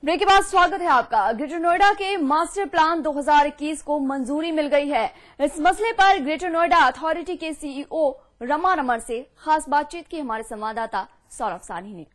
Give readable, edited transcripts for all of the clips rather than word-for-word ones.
Break के बाद स्वागत है आपका। ग्रेटर नोएडा के मास्टर प्लान 2021 को मंजूरी मिल गई है। इस मसले पर greater Noida authority CEO CEO Rama रमन से खास बातचीत की हमारे संवाददाता सौरभ सानी ने।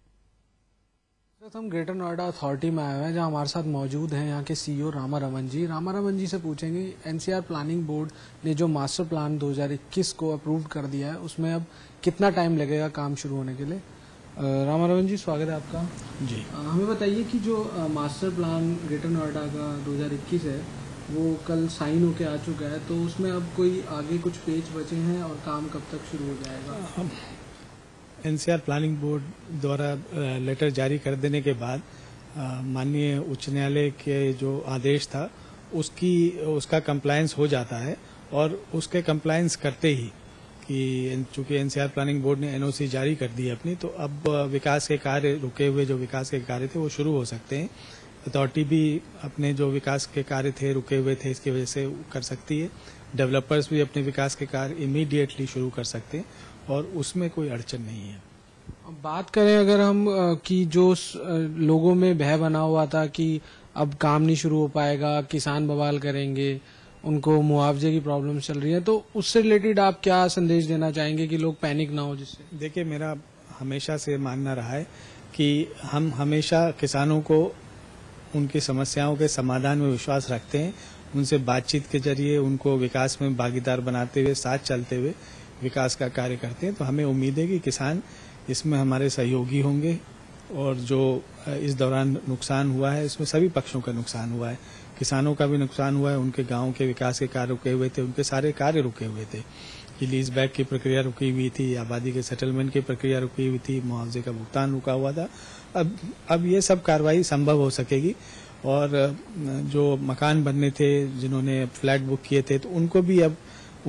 हम ग्रेटर नोएडा अथॉरिटी में आए हुए हैं, जहां हमारे साथ मौजूद हैं यहाँ के सीईओ रमा रमन जी। रमा रमन जी से पूछेंगे, एनसीआर प्लानिंग बोर्ड ने जो मास्टर प्लान 2021 को अप्रूव कर दिया है, उसमें अब कितना टाइम लगेगा काम शुरू होने के लिए? रमा रमन जी, स्वागत है आपका जी। हमें बताइए कि जो मास्टर प्लान ग्रेटर नोएडा का 2021 है वो कल साइन होके आ चुका है, तो उसमें अब कोई आगे कुछ पेज बचे हैं और काम कब तक शुरू हो जाएगा? एनसीआर प्लानिंग बोर्ड द्वारा लेटर जारी कर देने के बाद माननीय उच्च न्यायालय के जो आदेश था उसका कंप्लायंस हो जाता है, और उसके कंप्लायंस करते ही कि चूंकि एनसीआर प्लानिंग बोर्ड ने एनओसी जारी कर दी है अपनी, तो अब विकास के कार्य रुके हुए जो विकास के कार्य थे वो शुरू हो सकते हैं। अथॉरिटी भी अपने जो विकास के कार्य थे रुके हुए थे इसकी वजह से कर सकती है। डेवलपर्स भी अपने विकास के कार्य इमीडिएटली शुरू कर सकते हैं और उसमें कोई अड़चन नहीं है। बात करें अगर हम कि जो लोगों में भय बना हुआ था कि अब काम नहीं शुरू हो पाएगा, किसान बवाल करेंगे, उनको मुआवजे की प्रॉब्लम चल रही है, तो उससे रिलेटेड आप क्या संदेश देना चाहेंगे कि लोग पैनिक ना हो? जिससे देखिए, मेरा हमेशा से मानना रहा है कि हम हमेशा किसानों को उनकी समस्याओं के समाधान में विश्वास रखते हैं। उनसे बातचीत के जरिए उनको विकास में भागीदार बनाते हुए, साथ चलते हुए विकास का कार्य करते हैं। तो हमें उम्मीद है कि किसान इसमें हमारे सहयोगी होंगे, और जो इस दौरान नुकसान हुआ है इसमें सभी पक्षों का नुकसान हुआ है। किसानों का भी नुकसान हुआ है, उनके गांव के विकास के कार्य रुके हुए थे, उनके सारे कार्य रुके हुए थे। लीज बैक की प्रक्रिया रुकी हुई थी, आबादी के सेटलमेंट की प्रक्रिया रुकी हुई थी, मुआवजे का भुगतान रुका हुआ था। अब ये सब कार्रवाई संभव हो सकेगी, और जो मकान बनने थे, जिन्होंने फ्लैट बुक किए थे, तो उनको भी अब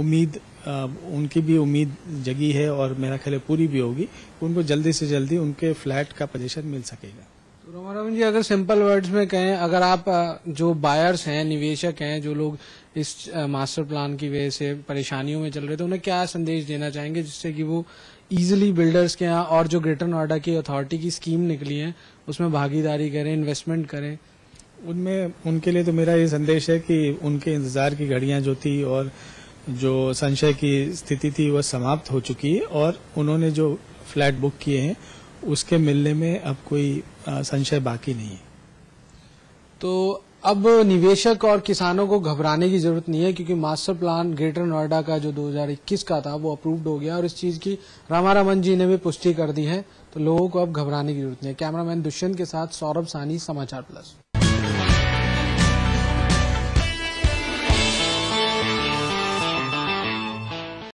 उनकी भी उम्मीद जगी है, और मेरा ख्याल पूरी भी होगी, उनको जल्दी से जल्दी उनके फ्लैट का पोजीशन मिल सकेगा। तो रमा रमन जी, अगर सिंपल वर्ड्स में कहें, अगर आप जो बायर्स हैं, निवेशक हैं, जो लोग इस मास्टर प्लान की वजह से परेशानियों में चल रहे थे, उन्हें क्या संदेश देना चाहेंगे जिससे कि वो इजीली बिल्डर्स के यहाँ और जो ग्रेटर नोएडा की अथॉरिटी की स्कीम निकली है उसमें भागीदारी करें, इन्वेस्टमेंट करें? उनके लिए तो मेरा ये संदेश है कि उनके इंतजार की घड़ियां जो थी और जो संशय की स्थिति थी वह समाप्त हो चुकी है, और उन्होंने जो फ्लैट बुक किए हैं उसके मिलने में अब कोई संशय बाकी नहीं है। तो अब निवेशक और किसानों को घबराने की जरूरत नहीं है, क्योंकि मास्टर प्लान ग्रेटर नोएडा का जो 2021 का था वो अप्रूव्ड हो गया, और इस चीज की रमा रमन जी ने भी पुष्टि कर दी है। तो लोगों को अब घबराने की जरूरत नहीं है। कैमरामैन दुष्यंत के साथ सौरभ सानी, समाचार प्लस।